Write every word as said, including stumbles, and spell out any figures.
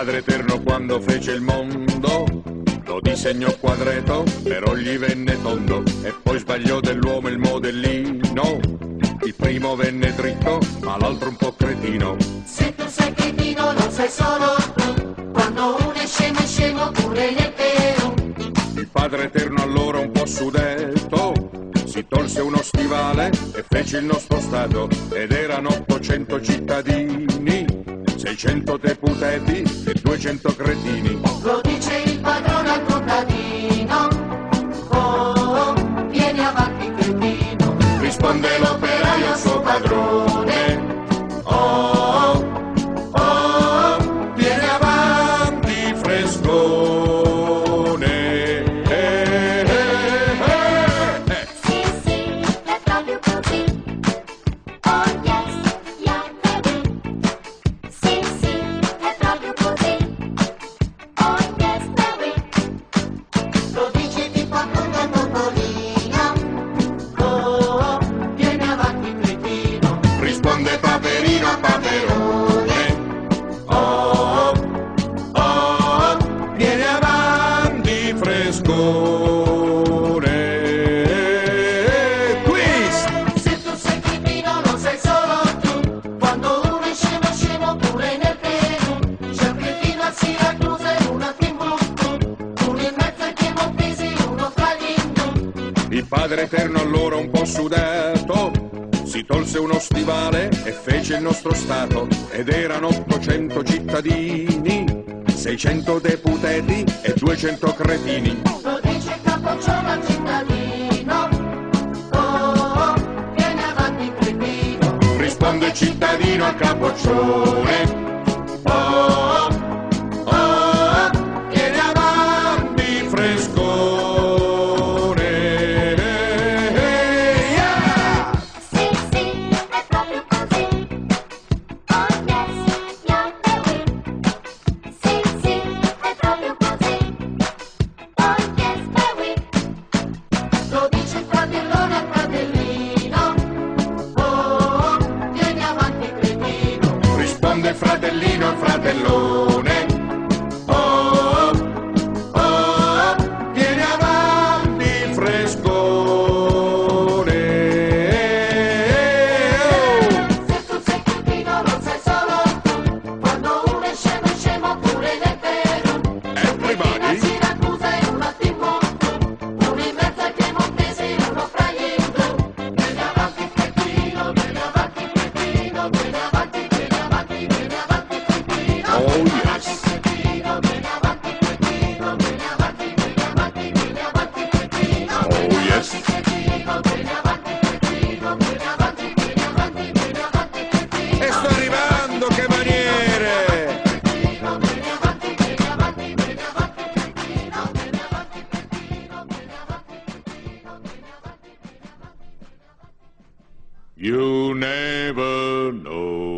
Padre Eterno quando fece il mondo lo disegnò quadretto, però gli venne tondo e poi sbagliò dell'uomo il modellino. Il primo venne dritto, ma l'altro un po' cretino. Se tu sei cretino non sei solo tu, quando uno è scemo è scemo pure nel vero. Il Padre Eterno allora un po' sudetto si tolse uno stivale e fece il nostro Stato, ed erano ottocento cittadini, seicento deputati e duecento cretini. Lo dice il padrone al contadino, oh, oh, vieni avanti cretino. Risponde l'operaio al suo padrone, oh, oh, oh, vieni avanti frescone. Eh, eh, eh, eh. Sì, sì, è proprio così. Oh yes, yeah, baby. Sì, sì, è proprio così. Oh yes, baby. Lo dice il padrone al topolino, oh, oh, vieni avanti cretino. Risponde Paperino a Paperone, oh, oh, vieni avanti frescone. Quiz! Se tu sei cretino non sei solo tu, quando uno è scemo è scemo pure nel Perù. C'è un cretino a Siracusa e uno a Timbuktu, uno in mezzo ai piemontesi, uno fra gli indù. Il Padre Eterno allora un po' sudato si tolse uno stivale e fece il nostro Stato, ed erano ottocento cittadini, seicento deputati e duecento cretini. Lo dice il capoccione al cittadino, oh, oh, vieni avanti cretino. Risponde il cittadino al capoccione, oh, oh, vieni avanti frescone. Yeah! Sì, sì, è proprio così. Oh yes, yeah, baby. Sì, sì, è proprio così. Oh yes, baby. Lo dice il fratellone al fratellino, oh, oh, vieni avanti cretino. Risponde il fratellino al fratellone, oh, oh, vieni avanti frescone. Se tu sei cretino non sei solo tu, quando uno è scemo è scemo pure nel Perù. Everybody. A Siracusa e uno a Timbuktu, uno in mezzo ai piemontesi, uno fra gli indù. Vieni avanti cretino, vieni avanti cretino, vieni avanti, vieni avanti, vieni avanti cretino. Oh, Vieni yes. avanti cretino, vieni avanti cretino, vieni avanti, vieni avanti, vieni avanti cretino. Oh, yes. Cretino, vieni avanti cretino, vieni avanti, vieni avanti, vieni avanti cretino. E sto arrivando, che maniere! Cretino, vieni avanti, vieni avanti, vieni avanti cretino, vieni avanti cretino, vieni avanti cretino, vieni avanti. You never know.